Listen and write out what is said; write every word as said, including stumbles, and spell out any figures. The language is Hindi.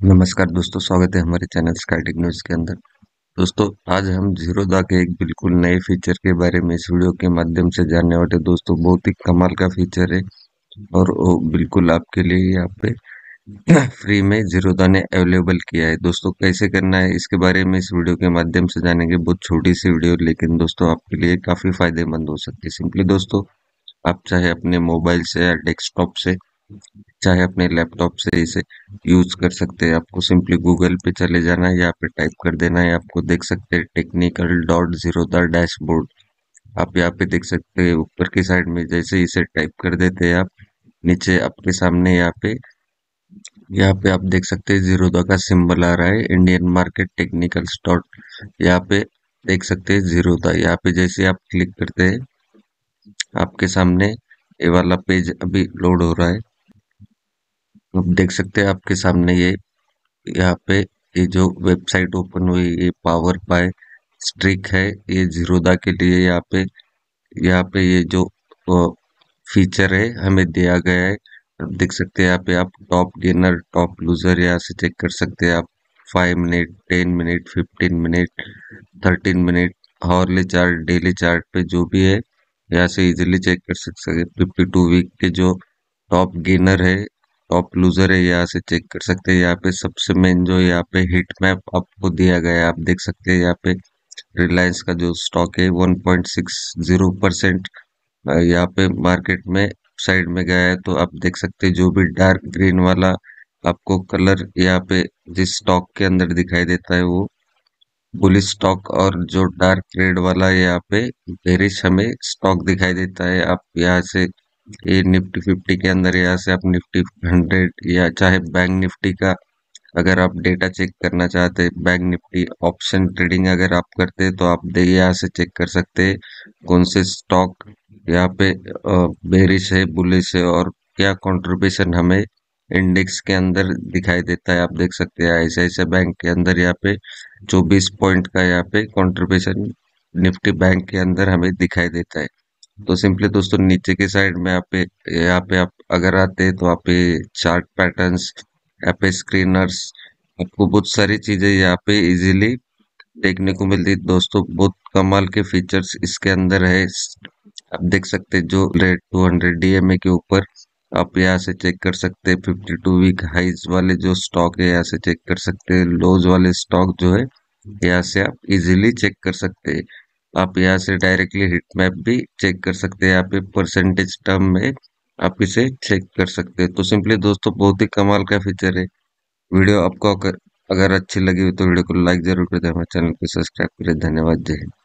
नमस्कार दोस्तों, स्वागत है हमारे चैनल स्काईटेक न्यूज के अंदर। दोस्तों, आज हम जीरोधा के एक बिल्कुल नए फीचर के बारे में इस वीडियो के माध्यम से जानने वाले। दोस्तों, बहुत ही कमाल का फीचर है और वो बिल्कुल आपके लिए यहाँ पे फ्री में जीरोधा ने अवेलेबल किया है। दोस्तों, कैसे करना है इसके बारे में इस वीडियो के माध्यम से जानेंगे। बहुत छोटी सी वीडियो, लेकिन दोस्तों आपके लिए काफी फायदेमंद हो सकती है। सिंपली दोस्तों, आप चाहे अपने मोबाइल से या डेस्कटॉप से, चाहे अपने लैपटॉप से इसे यूज कर सकते हैं। आपको सिंपली गूगल पे चले जाना है, यहाँ पे टाइप कर देना है। आपको देख सकते हैं टेक्निकल डॉट जीरोधा डैशबोर्ड। आप यहाँ पे देख सकते हैं ऊपर की साइड में, जैसे इसे टाइप कर देते हैं आप, नीचे आपके सामने यहाँ पे यहाँ पे आप देख सकते हैं जीरोधा का सिंबल आ रहा है, इंडियन मार्केट टेक्निकल डॉट। यहाँ पे देख सकते हैं जीरोधा। यहाँ पे जैसे आप क्लिक करते हैं, आपके सामने ये वाला पेज अभी लोड हो रहा है। आप देख सकते हैं आपके सामने ये यहाँ पे ये जो वेबसाइट ओपन हुई, ये पावर बाय स्ट्रिक है। ये जीरोधा के लिए यहाँ पे यहाँ पे ये जो फीचर है हमें दिया गया है। आप देख सकते हैं यहाँ पे आप टॉप गेनर टॉप लूजर यहाँ से चेक कर सकते हैं। आप five minute, ten minute, fifteen minute, thirteen minute, hourly chart, daily chart पे जो भी है यहाँ से इजिली चेक कर सकते हैं। फिफ्टी टू वीक के जो टॉप गेनर है, टॉप लूजर है, यहाँ से चेक कर सकते हैं। यहाँ पे सबसे मेन जो यहाँ पे हिट मैप आपको दिया गया है, आप देख सकते हैं यहाँ पे रिलायंस का जो स्टॉक है one point six zero percent यहाँ पे मार्केट में साइड में गया है। तो आप देख सकते हैं जो भी डार्क ग्रीन वाला आपको कलर यहाँ पे जिस स्टॉक के अंदर दिखाई देता है वो बुलिश स्टॉक, और जो डार्क रेड वाला है यहाँ पे बेरिश हमें स्टॉक दिखाई देता है। आप यहाँ से ये निफ्टी फिफ्टी के अंदर यहाँ से आप निफ्टी हंड्रेड या चाहे बैंक निफ्टी का अगर आप डेटा चेक करना चाहते हैं, बैंक निफ्टी ऑप्शन ट्रेडिंग अगर आप करते हैं तो आप दे यहाँ से चेक कर सकते हैं कौन से स्टॉक यहाँ पे बेरिश है, बुलिश है, और क्या कंट्रीब्यूशन हमें इंडेक्स के अंदर दिखाई देता है। आप देख सकते हैं ऐसे ऐसे बैंक के अंदर यहाँ पे चौबीस पॉइंट का यहाँ पे कंट्रीब्यूशन निफ्टी बैंक के अंदर हमें दिखाई देता है। तो सिंपली दोस्तों, नीचे की साइड में आप पे यहाँ पे आप अगर आते हैं तो आप पे चार्ट पैटर्न्स, यहाँ पे स्क्रीनर्स, आपको बहुत सारी चीजें यहाँ पे इजीली देखने को मिलती है। दोस्तों, बहुत कमाल के फीचर्स इसके अंदर है। आप देख सकते हैं जो रेट टू हंड्रेड डीएमए के ऊपर आप यहाँ से चेक कर सकते हैं। फिफ्टी टू वीक हाइज वाले जो स्टॉक है यहाँ से चेक कर सकते हैं। लोज वाले स्टॉक जो है यहाँ से आप इजीली चेक कर सकते हैं। आप यहाँ से डायरेक्टली हिट मैप भी चेक कर सकते हैं। यहाँ पे परसेंटेज टर्म में आप इसे चेक कर सकते हैं। तो सिंपली दोस्तों, बहुत ही कमाल का फीचर है। वीडियो आपको अगर अगर अच्छी लगी हो तो वीडियो को लाइक जरूर कर दें, हमारे चैनल को सब्सक्राइब करें। धन्यवाद, जय हिंद।